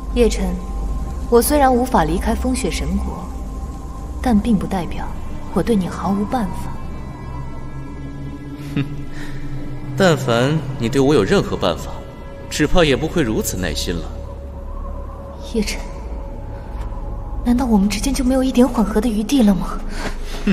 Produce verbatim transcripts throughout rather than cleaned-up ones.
叶晨，我虽然无法离开风雪神国，但并不代表我对你毫无办法。 哼，但凡你对我有任何办法，只怕也不会如此耐心了。 叶晨，难道我们之间就没有一点缓和的余地了吗？ 哼，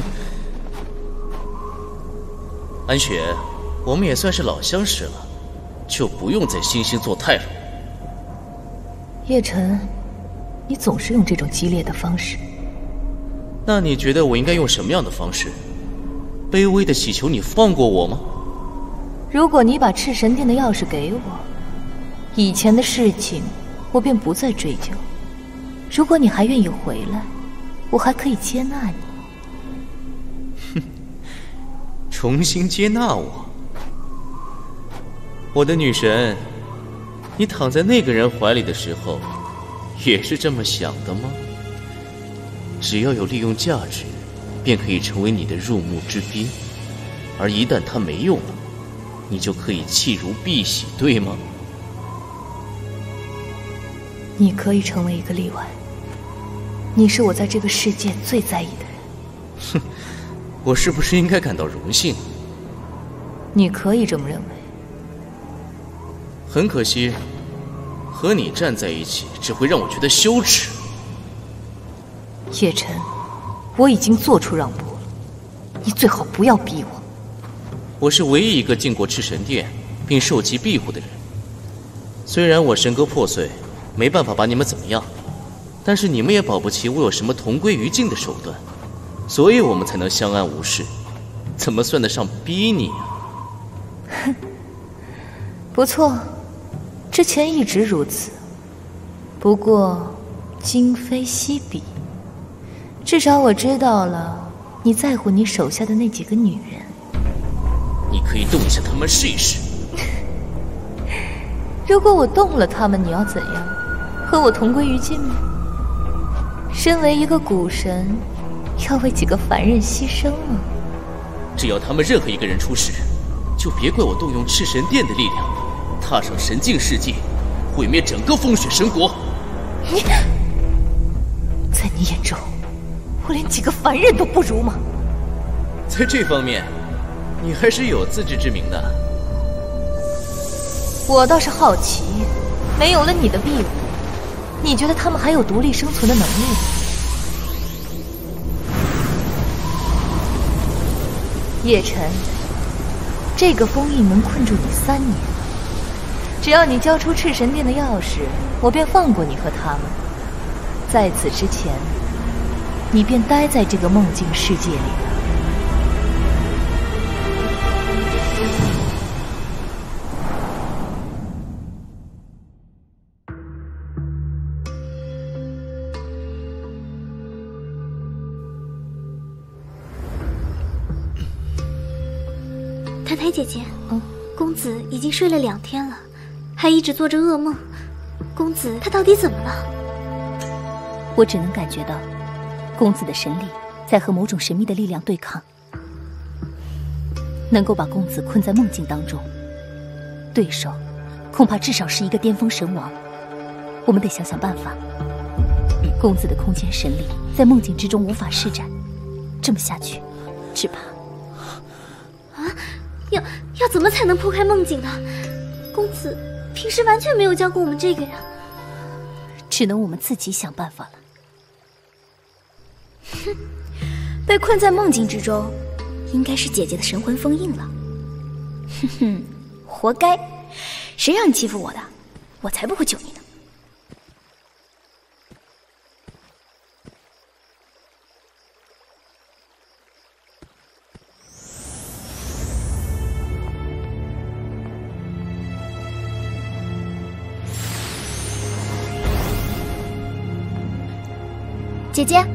安雪，我们也算是老相识了，就不用再惺惺作态了。 叶晨，你总是用这种激烈的方式。 那你觉得我应该用什么样的方式？卑微的祈求你放过我吗？ 如果你把赤神殿的钥匙给我，以前的事情我便不再追究。如果你还愿意回来，我还可以接纳你。 哼，重新接纳我？我的女神，你躺在那个人怀里的时候，也是这么想的吗？只要有利用价值，便可以成为你的入幕之宾，而一旦它没用了，你就可以弃如敝屣，对吗？ 你可以成为一个例外，你是我在这个世界最在意的人。 哼，我是不是应该感到荣幸？ 你可以这么认为。 很可惜，和你站在一起只会让我觉得羞耻。 叶晨，我已经做出让步了，你最好不要逼我。 我是唯一一个进过赤神殿并受其庇护的人。虽然我神格破碎，没办法把你们怎么样，但是你们也保不齐我有什么同归于尽的手段，所以我们才能相安无事。怎么算得上逼你啊？ 哼，不错，之前一直如此。不过今非昔比，至少我知道了你在乎你手下的那几个女人。 你可以动一下她们试一试。 如果我动了她们，你要怎样？和我同归于尽吗？身为一个古神，要为几个凡人牺牲吗？ 只要他们任何一个人出事，就别怪我动用赤神殿的力量，踏上神境世界，毁灭整个风雪神国。 你，在你眼中，我连几个凡人都不如吗？ 在这方面，你还是有自知之明的。 我倒是好奇，没有了你的庇护，你觉得他们还有独立生存的能力吗？叶晨，这个封印能困住你三年，只要你交出赤神殿的钥匙，我便放过你和他们。在此之前，你便待在这个梦境世界里了。 太太姐姐， 嗯， 公子已经睡了两天了，还一直做着噩梦。公子他到底怎么了？ 我只能感觉到，公子的神力在和某种神秘的力量对抗，能够把公子困在梦境当中。对手，恐怕至少是一个巅峰神王。我们得想想办法。公子的空间神力在梦境之中无法施展，这么下去，只怕…… 啊！要要怎么才能破开梦境呢？公子平时完全没有教过我们这个呀。 只能我们自己想办法了。 哼，被困在梦境之中，应该是姐姐的神魂封印了。哼哼，活该！谁让你欺负我的？我才不会救你呢。姐姐，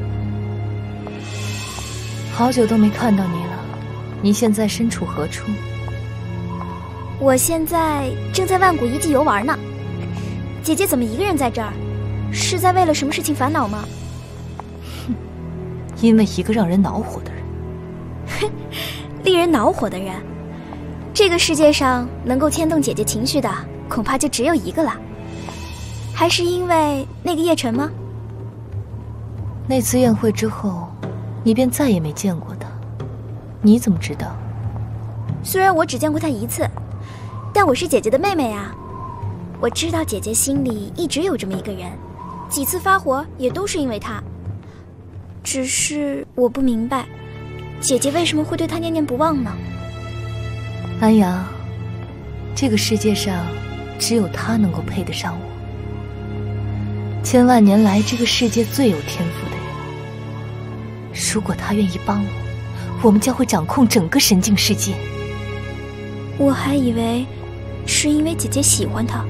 好久都没看到你了，你现在身处何处？ 我现在正在万古遗迹游玩呢。姐姐怎么一个人在这儿？是在为了什么事情烦恼吗？ 哼，因为一个让人恼火的人。 哼，令人恼火的人，这个世界上能够牵动姐姐情绪的，恐怕就只有一个了。 还是因为那个叶晨吗？ 那次宴会之后，你便再也没见过他。你怎么知道？ 虽然我只见过他一次，但我是姐姐的妹妹啊。我知道姐姐心里一直有这么一个人，几次发火也都是因为他。只是我不明白，姐姐为什么会对他念念不忘呢？ 安阳，这个世界上只有他能够配得上我。千万年来，这个世界最有天赋的人。如果他愿意帮我，我们将会掌控整个神境世界。 我还以为是因为姐姐喜欢他。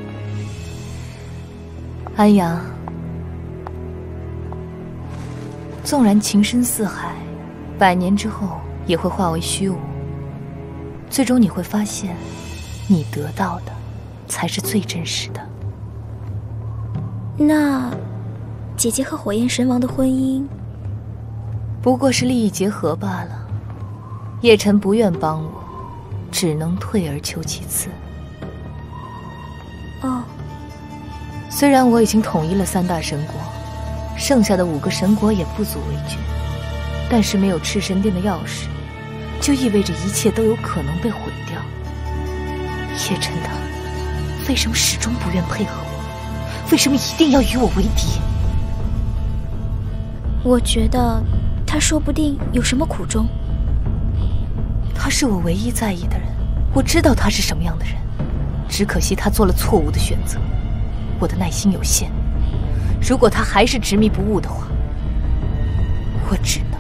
安阳，纵然情深似海，百年之后也会化为虚无。最终你会发现，你得到的才是最真实的。 那姐姐和火焰神王的婚姻不过是利益结合罢了。叶晨不愿帮我，只能退而求其次。 哦， 虽然我已经统一了三大神国，剩下的五个神国也不足为惧，但是没有赤神殿的钥匙，就意味着一切都有可能被毁掉。叶晨他为什么始终不愿配合我？为什么一定要与我为敌？ 我觉得他说不定有什么苦衷。 他是我唯一在意的人，我知道他是什么样的人，只可惜他做了错误的选择。我的耐心有限，如果他还是执迷不悟的话，我只能